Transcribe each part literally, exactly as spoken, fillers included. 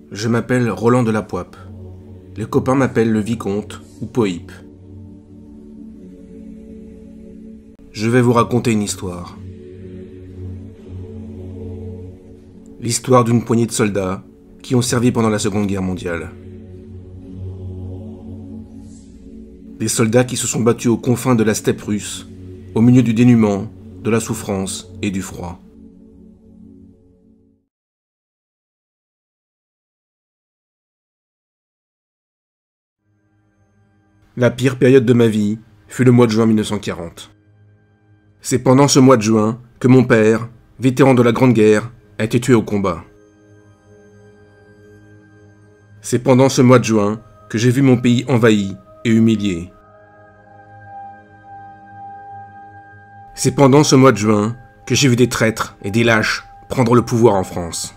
Je m'appelle Roland de la Poipe. Les copains m'appellent le Vicomte ou Poïpe. Je vais vous raconter une histoire. L'histoire d'une poignée de soldats qui ont servi pendant la Seconde Guerre mondiale. Des soldats qui se sont battus aux confins de la steppe russe, au milieu du dénuement, de la souffrance et du froid. La pire période de ma vie fut le mois de juin mille neuf cent quarante. C'est pendant ce mois de juin que mon père, vétéran de la Grande Guerre, a été tué au combat. C'est pendant ce mois de juin que j'ai vu mon pays envahi et humilié. C'est pendant ce mois de juin que j'ai vu des traîtres et des lâches prendre le pouvoir en France.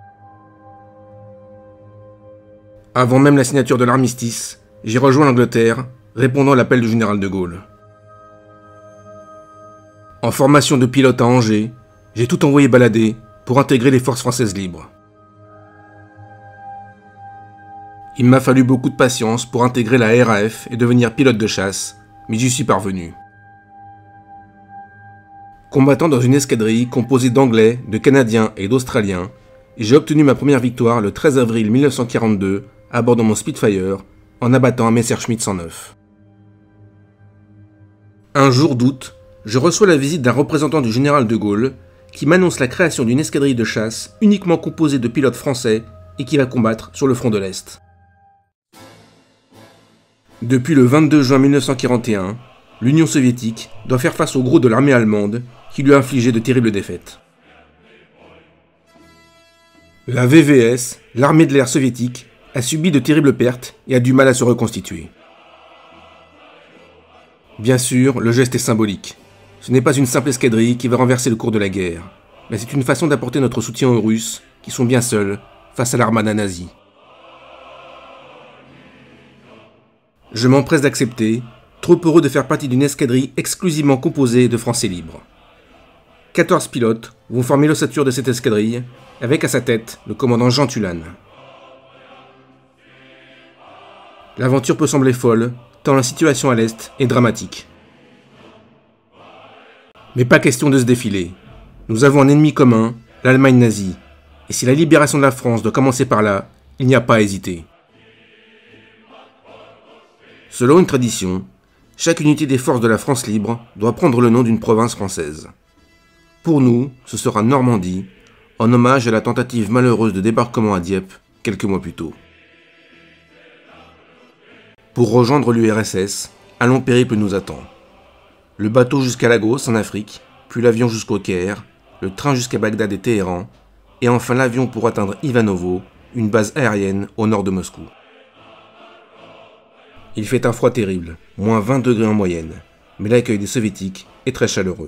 Avant même la signature de l'armistice, j'ai rejoint l'Angleterre, répondant à l'appel du général de Gaulle. En formation de pilote à Angers, j'ai tout envoyé balader pour intégrer les forces françaises libres. Il m'a fallu beaucoup de patience pour intégrer la R A F et devenir pilote de chasse, mais j'y suis parvenu. Combattant dans une escadrille composée d'Anglais, de Canadiens et d'Australiens, j'ai obtenu ma première victoire le treize avril mille neuf cent quarante-deux à bord de mon Spitfire, en abattant un Messerschmitt cent neuf. Un jour d'août, je reçois la visite d'un représentant du général de Gaulle qui m'annonce la création d'une escadrille de chasse uniquement composée de pilotes français et qui va combattre sur le front de l'Est. Depuis le vingt-deux juin mille neuf cent quarante et un, l'Union soviétique doit faire face au gros de l'armée allemande qui lui a infligé de terribles défaites. La V V S, l'armée de l'air soviétique, a subi de terribles pertes et a du mal à se reconstituer. Bien sûr, le geste est symbolique. Ce n'est pas une simple escadrille qui va renverser le cours de la guerre, mais c'est une façon d'apporter notre soutien aux Russes, qui sont bien seuls face à l'armada nazie. Je m'empresse d'accepter, trop heureux de faire partie d'une escadrille exclusivement composée de Français libres. quatorze pilotes vont former l'ossature de cette escadrille, avec à sa tête le commandant Jean Tulane. L'aventure peut sembler folle, tant la situation à l'Est est dramatique. Mais pas question de se défiler. Nous avons un ennemi commun, l'Allemagne nazie, et si la libération de la France doit commencer par là, il n'y a pas à hésiter. Selon une tradition, chaque unité des forces de la France libre doit prendre le nom d'une province française. Pour nous, ce sera Normandie, en hommage à la tentative malheureuse de débarquement à Dieppe quelques mois plus tôt. Pour rejoindre l'U R S S, un long périple nous attend. Le bateau jusqu'à Lagos en Afrique, puis l'avion jusqu'au Caire, le train jusqu'à Bagdad et Téhéran, et enfin l'avion pour atteindre Ivanovo, une base aérienne au nord de Moscou. Il fait un froid terrible, moins vingt degrés en moyenne, mais l'accueil des soviétiques est très chaleureux.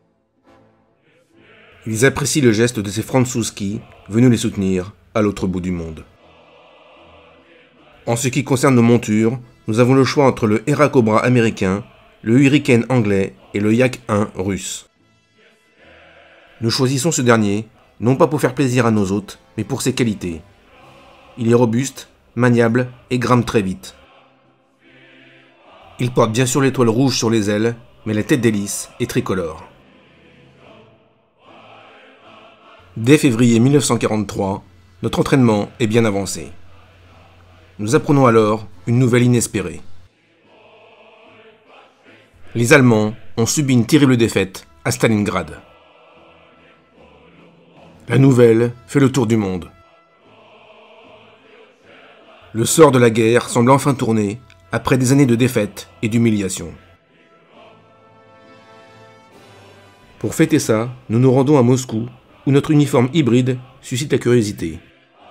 Ils apprécient le geste de ces Franzouski venus les soutenir à l'autre bout du monde. En ce qui concerne nos montures, nous avons le choix entre le Hera Cobra américain, le Hurricane anglais et le Yak un russe. Nous choisissons ce dernier, non pas pour faire plaisir à nos hôtes, mais pour ses qualités. Il est robuste, maniable et grimpe très vite. Il porte bien sûr l'étoile rouge sur les ailes, mais la tête d'hélice est tricolore. Dès février mille neuf cent quarante-trois, notre entraînement est bien avancé. Nous apprenons alors une nouvelle inespérée. Les Allemands ont subi une terrible défaite à Stalingrad. La nouvelle fait le tour du monde. Le sort de la guerre semble enfin tourner après des années de défaites et d'humiliation. Pour fêter ça, nous nous rendons à Moscou, où notre uniforme hybride suscite la curiosité.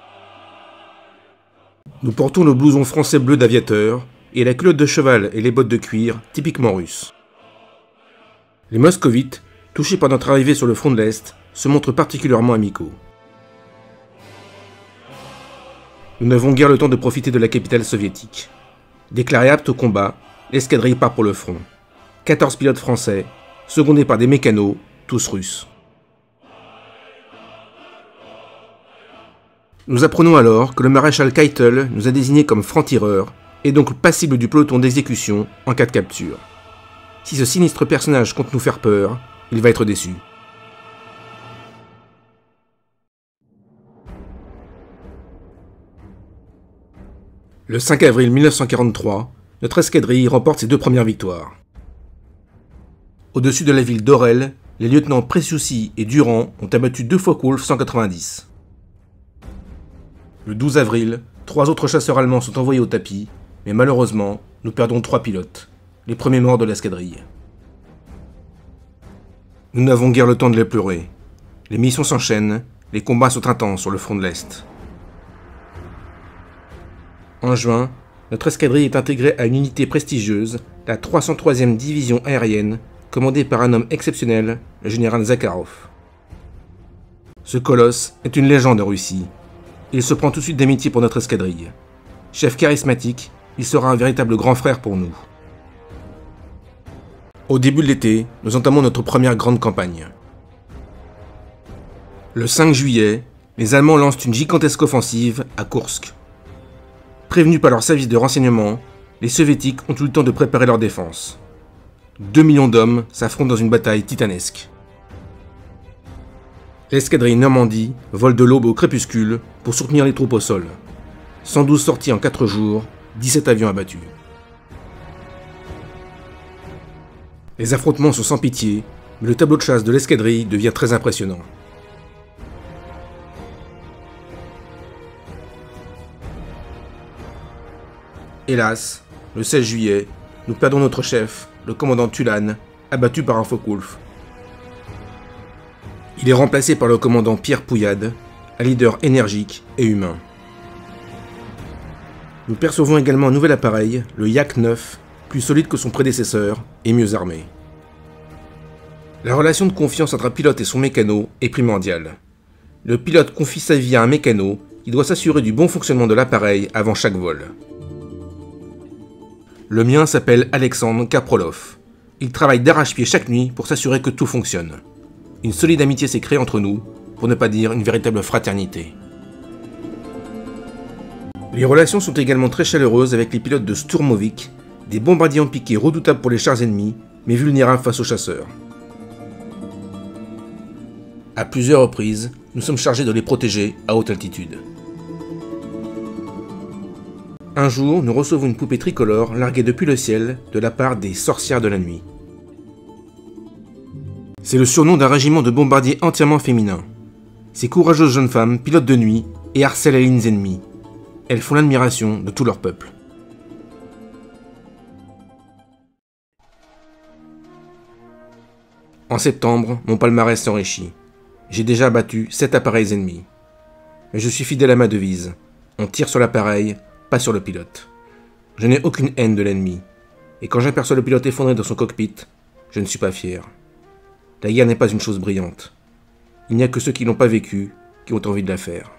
Nous portons le blouson français bleu d'aviateur et la culotte de cheval et les bottes de cuir typiquement russes. Les moscovites, touchés par notre arrivée sur le front de l'Est, se montrent particulièrement amicaux. Nous n'avons guère le temps de profiter de la capitale soviétique. Déclarée apte au combat, l'escadrille part pour le front. quatorze pilotes français, secondés par des mécanos, tous russes. Nous apprenons alors que le maréchal Keitel nous a désignés comme francs-tireurs et donc passible du peloton d'exécution en cas de capture. Si ce sinistre personnage compte nous faire peur, il va être déçu. Le cinq avril mille neuf cent quarante-trois, notre escadrille remporte ses deux premières victoires. Au-dessus de la ville d'Orel, les lieutenants Preciusi et Durand ont abattu deux Focke-Wulf cent quatre-vingt-dix. Le douze avril, trois autres chasseurs allemands sont envoyés au tapis, mais malheureusement, nous perdons trois pilotes, les premiers morts de l'escadrille. Nous n'avons guère le temps de les pleurer. Les missions s'enchaînent, les combats sont intenses sur le front de l'Est. En juin, notre escadrille est intégrée à une unité prestigieuse, la trois cent troisième division aérienne, commandée par un homme exceptionnel, le général Zakharov. Ce colosse est une légende en Russie. Il se prend tout de suite d'amitié pour notre escadrille. Chef charismatique, il sera un véritable grand frère pour nous. Au début de l'été, nous entamons notre première grande campagne. Le cinq juillet, les Allemands lancent une gigantesque offensive à Koursk. Prévenus par leur service de renseignement, les Soviétiques ont eu le temps de préparer leur défense. Deux millions d'hommes s'affrontent dans une bataille titanesque. L'escadrille Normandie vole de l'aube au crépuscule pour soutenir les troupes au sol. cent douze sorties en quatre jours, dix-sept avions abattus. Les affrontements sont sans pitié, mais le tableau de chasse de l'escadrille devient très impressionnant. Hélas, le seize juillet, nous perdons notre chef, le commandant Tulan, abattu par un Focke-Wulf. Il est remplacé par le commandant Pierre Pouillade, un leader énergique et humain. Nous percevons également un nouvel appareil, le Yak neuf, plus solide que son prédécesseur et mieux armé. La relation de confiance entre un pilote et son mécano est primordiale. Le pilote confie sa vie à un mécano qui doit s'assurer du bon fonctionnement de l'appareil avant chaque vol. Le mien s'appelle Alexandre Kaprolov. Il travaille d'arrache-pied chaque nuit pour s'assurer que tout fonctionne. Une solide amitié s'est créée entre nous, pour ne pas dire une véritable fraternité. Les relations sont également très chaleureuses avec les pilotes de Sturmovik, des bombardiers en piqué redoutables pour les chars ennemis, mais vulnérables face aux chasseurs. À plusieurs reprises, nous sommes chargés de les protéger à haute altitude. Un jour, nous recevons une poupée tricolore larguée depuis le ciel de la part des sorcières de la nuit. C'est le surnom d'un régiment de bombardiers entièrement féminin. Ces courageuses jeunes femmes pilotent de nuit et harcèlent les lignes ennemies. Elles font l'admiration de tout leur peuple. En septembre, mon palmarès s'enrichit. J'ai déjà abattu sept appareils ennemis. Mais je suis fidèle à ma devise. On tire sur l'appareil, pas sur le pilote. Je n'ai aucune haine de l'ennemi. Et quand j'aperçois le pilote effondré dans son cockpit, je ne suis pas fier. La guerre n'est pas une chose brillante. Il n'y a que ceux qui n'ont pas vécu qui ont envie de la faire.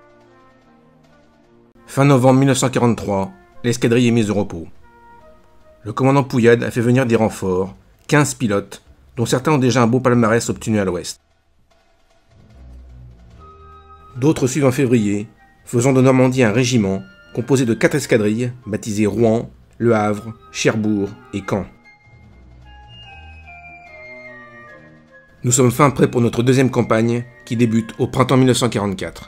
Fin novembre mille neuf cent quarante-trois, l'escadrille est mise au repos. Le commandant Pouillade a fait venir des renforts, quinze pilotes, dont certains ont déjà un beau palmarès obtenu à l'ouest. D'autres suivent en février, faisant de Normandie un régiment composé de quatre escadrilles baptisées Rouen, Le Havre, Cherbourg et Caen. Nous sommes fin prêts pour notre deuxième campagne qui débute au printemps mille neuf cent quarante-quatre.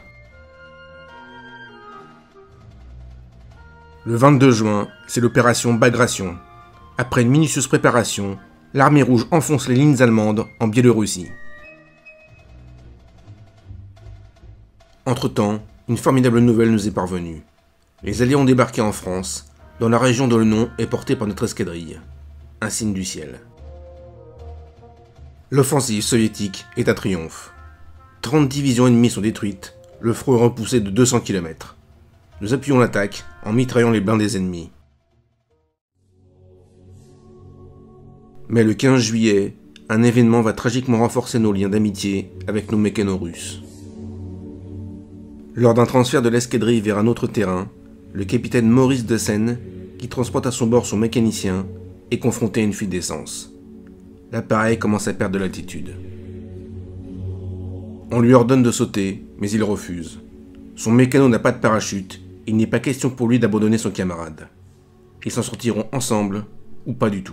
Le vingt-deux juin, c'est l'opération Bagration. Après une minutieuse préparation, l'armée rouge enfonce les lignes allemandes en Biélorussie. Entre-temps, une formidable nouvelle nous est parvenue. Les Alliés ont débarqué en France, dans la région dont le nom est porté par notre escadrille. Un signe du ciel. L'offensive soviétique est un triomphe. trente divisions ennemies sont détruites, le front est repoussé de deux cents kilomètres. Nous appuyons l'attaque en mitraillant les blindés ennemis. Mais le quinze juillet, un événement va tragiquement renforcer nos liens d'amitié avec nos mécanos russes. Lors d'un transfert de l'escadrille vers un autre terrain, le capitaine Maurice de Seine, qui transporte à son bord son mécanicien, est confronté à une fuite d'essence. L'appareil commence à perdre de l'altitude. On lui ordonne de sauter, mais il refuse. Son mécano n'a pas de parachute, et il n'est pas question pour lui d'abandonner son camarade. Ils s'en sortiront ensemble, ou pas du tout.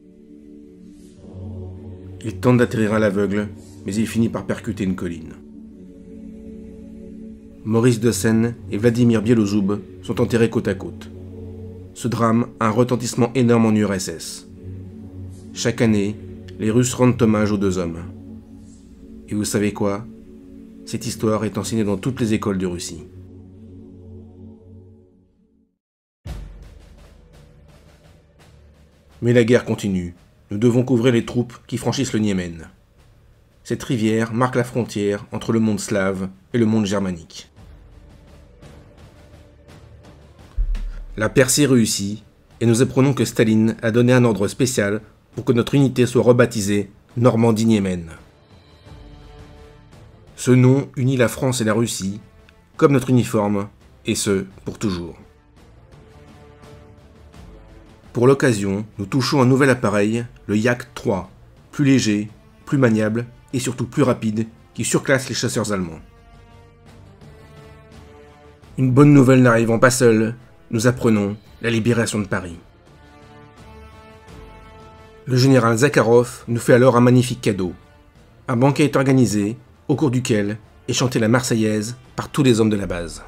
Il tente d'atterrir à l'aveugle, mais il finit par percuter une colline. Maurice de Seine et Vladimir Bielozoub sont enterrés côte à côte. Ce drame a un retentissement énorme en U R S S. Chaque année, les Russes rendent hommage aux deux hommes. Et vous savez quoi? Cette histoire est enseignée dans toutes les écoles de Russie. Mais la guerre continue. Nous devons couvrir les troupes qui franchissent le Niémen. Cette rivière marque la frontière entre le monde slave et le monde germanique. La percée réussit, et nous apprenons que Staline a donné un ordre spécial pour que notre unité soit rebaptisée Normandie-Niémen. Ce nom unit la France et la Russie, comme notre uniforme, et ce, pour toujours. Pour l'occasion, nous touchons un nouvel appareil, le Yak trois, plus léger, plus maniable et surtout plus rapide, qui surclasse les chasseurs allemands. Une bonne nouvelle n'arrivant pas seule, nous apprenons la libération de Paris. Le général Zakharov nous fait alors un magnifique cadeau. Un banquet est organisé, au cours duquel est chantée la Marseillaise par tous les hommes de la base.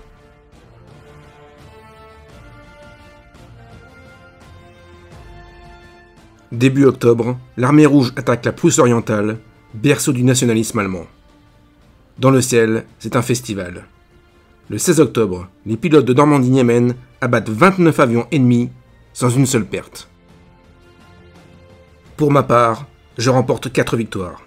Début octobre, l'armée rouge attaque la Prusse orientale, berceau du nationalisme allemand. Dans le ciel, c'est un festival. Le seize octobre, les pilotes de Normandie-Niémen abattent vingt-neuf avions ennemis sans une seule perte. Pour ma part, je remporte quatre victoires.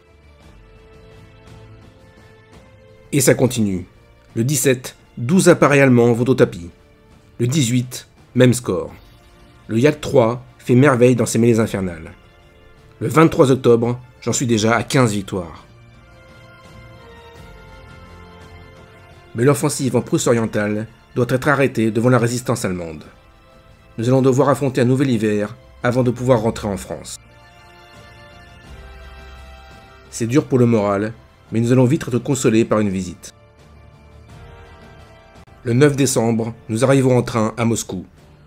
Et ça continue. Le dix-sept, douze appareils allemands vont au tapis. Le dix-huit, même score. Le Yak trois fait merveille dans ses mêlées infernales. Le vingt-trois octobre, j'en suis déjà à quinze victoires. Mais l'offensive en Prusse orientale doit être arrêtée devant la résistance allemande. Nous allons devoir affronter un nouvel hiver avant de pouvoir rentrer en France. C'est dur pour le moral, mais nous allons vite être consolés par une visite. Le neuf décembre, nous arrivons en train à Moscou.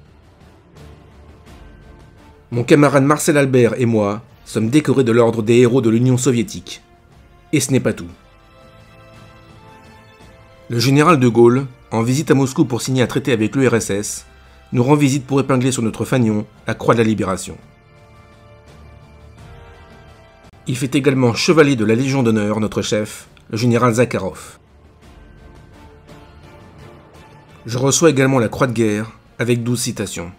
Mon camarade Marcel Albert et moi sommes décorés de l'ordre des héros de l'Union soviétique. Et ce n'est pas tout. Le général de Gaulle, en visite à Moscou pour signer un traité avec l'U R S S, nous rend visite pour épingler sur notre fanion la Croix de la Libération. Il fait également chevalier de la Légion d'honneur notre chef, le général Zakharov. Je reçois également la Croix de guerre avec douze citations.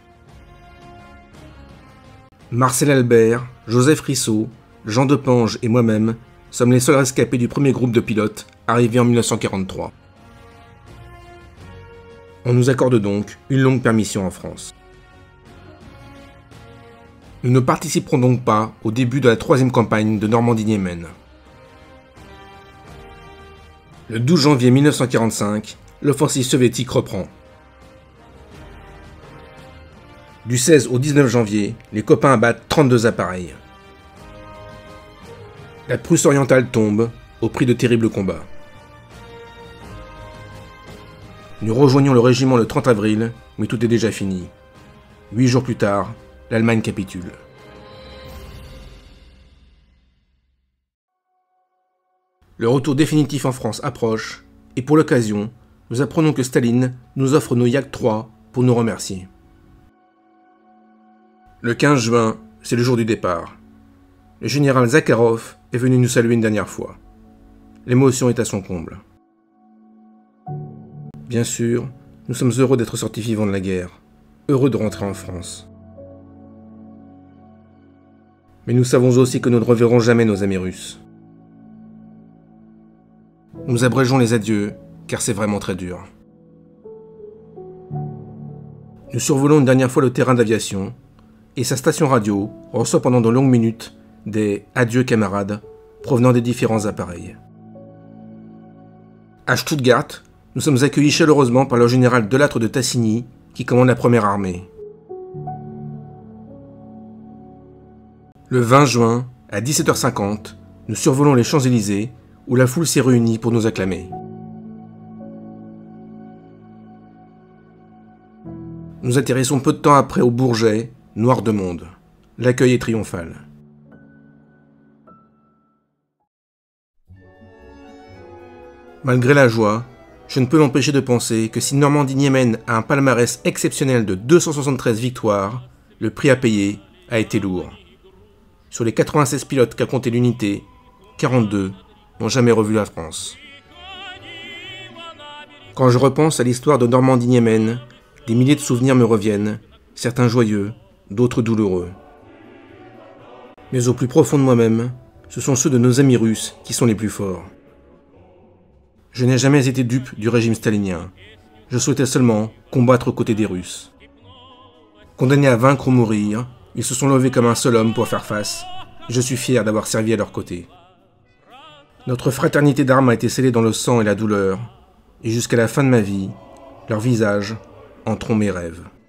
Marcel Albert, Joseph Risseau, Jean Depange et moi-même sommes les seuls rescapés du premier groupe de pilotes arrivés en mille neuf cent quarante-trois. On nous accorde donc une longue permission en France. Nous ne participerons donc pas au début de la troisième campagne de Normandie-Niémen. Le douze janvier mille neuf cent quarante-cinq, l'offensive soviétique reprend. Du seize au dix-neuf janvier, les copains abattent trente-deux appareils. La Prusse orientale tombe, au prix de terribles combats. Nous rejoignons le régiment le trente avril, mais tout est déjà fini. Huit jours plus tard, l'Allemagne capitule. Le retour définitif en France approche, et pour l'occasion, nous apprenons que Staline nous offre nos Yak trois pour nous remercier. Le quinze juin, c'est le jour du départ. Le général Zakharov est venu nous saluer une dernière fois. L'émotion est à son comble. Bien sûr, nous sommes heureux d'être sortis vivants de la guerre, heureux de rentrer en France. Mais nous savons aussi que nous ne reverrons jamais nos amis russes. Nous abrégeons les adieux, car c'est vraiment très dur. Nous survolons une dernière fois le terrain d'aviation, et sa station radio reçoit pendant de longues minutes des « Adieu camarades » provenant des différents appareils. À Stuttgart, nous sommes accueillis chaleureusement par le général Delattre de Tassigny, qui commande la première armée. Le vingt juin, à dix-sept heures cinquante, nous survolons les Champs-Élysées, où la foule s'est réunie pour nous acclamer. Nous atterrissons peu de temps après au Bourget, noir de monde. L'accueil est triomphal. Malgré la joie, je ne peux m'empêcher de penser que si Normandie-Niemen a un palmarès exceptionnel de deux cent soixante-treize victoires, le prix à payer a été lourd. Sur les quatre-vingt-seize pilotes qu'a compté l'unité, quarante-deux n'ont jamais revu la France. Quand je repense à l'histoire de Normandie-Niemen, des milliers de souvenirs me reviennent, certains joyeux, d'autres douloureux. Mais au plus profond de moi-même, ce sont ceux de nos amis russes qui sont les plus forts. Je n'ai jamais été dupe du régime stalinien. Je souhaitais seulement combattre aux côtés des Russes. Condamnés à vaincre ou mourir, ils se sont levés comme un seul homme pour faire face. Je suis fier d'avoir servi à leur côté. Notre fraternité d'armes a été scellée dans le sang et la douleur, et jusqu'à la fin de ma vie, leurs visages hanteront mes rêves.